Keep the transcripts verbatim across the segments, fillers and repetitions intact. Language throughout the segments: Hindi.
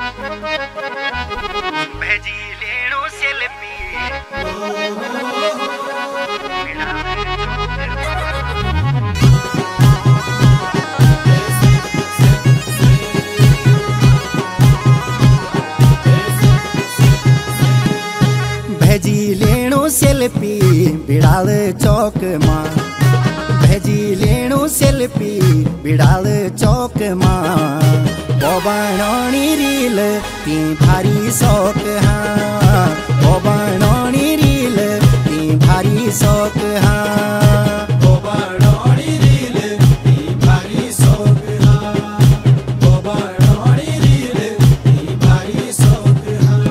भेजी लेणो सेल्फी भेजी लेणो सेल्फी बिड़ाल चौक मां भेजी लेणो सेल्फी बिड़ाल चौक मां बोबाणी रील ती भारी शौक हाँ बोबाणी रील ती भारी शौक हाँ बोबाणी रील ती भारी शौक हाँ बोबाणी रील ती भारी शौक हाँ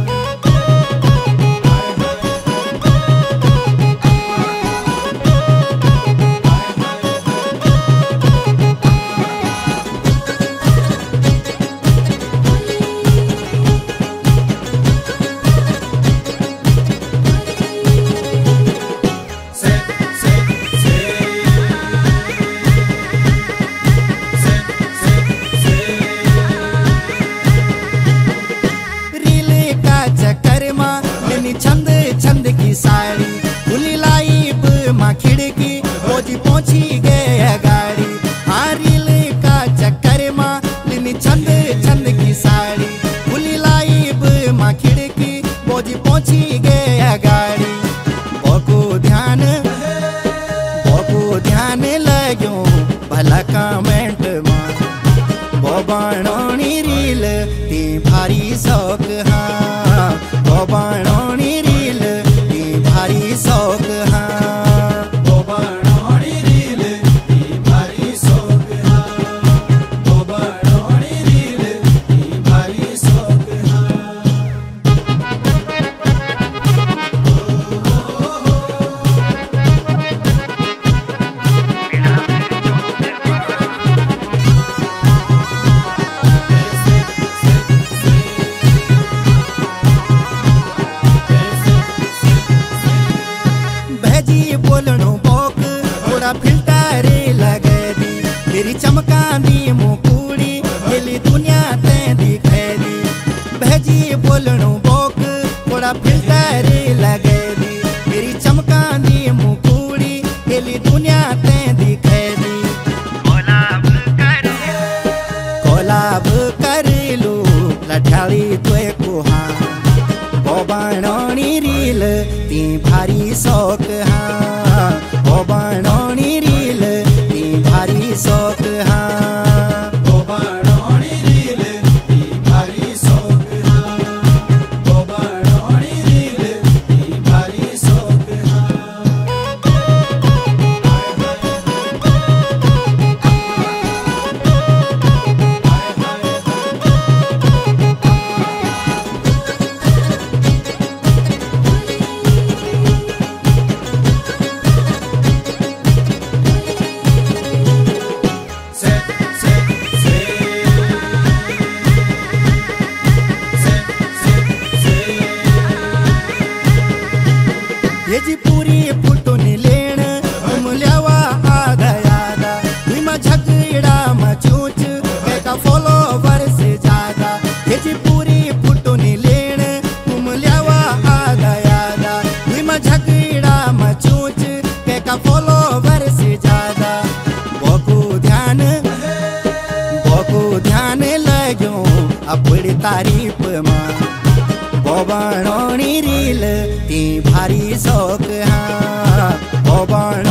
छंद छंद की साड़ी खुली लाइब माँ खिड़की रोजी पहुंची गए गाड़ी हाँ रील का चक्कर माँ लिनी छंद छंद की साड़ी खुली लाइब माँ खिड़की रोजी पहुंची गए गाड़ी बोको ध्यान बोको ध्यान लगो भला कमेंट माँ बोबाणी रील ती भारी शौक हाँ बोबाणी रील ती भारी शौक हाँ बोबाणी रील ती भारी शौक हाँ बोबाणी रील ती भारी शौक हाँ बोलनो बोक थोड़ा फिल्टर लगे दी मेरी चमका दी मुकुड़ी गेली दुनिया ते दिखे दी भेजी बोलनो बोक थोड़ा फिल्टर लगे दी मेरी चमका दी मुकुड़ी गेली दुनिया ते दिखे दी कोलाब कर कोलाब कर लो लठाली तुए कुहा बोबाणी रील ती भारी शौक हाँ बोबाणी रील ती भारी शौक हाँ बोबाणी रील ती भारी शौक हाँ बोबाणी रील ती भारी शौक हाँ ये जी पूरी फुटो नी लेण तुम ल्यावा आधा यादा निमा झगड़ा मचूच का फॉलोवर से ज्यादा ये जी पूरी फुटो नी लेण तुम ल्यावा आधा यादा निमा झगड़ा मचूच का फॉलोवर से ज्यादा बोको ध्यान बोको ध्यान लगो अपनी तारीफ मां बोबाणी रील ती भारी शौक हाँ बोबाणी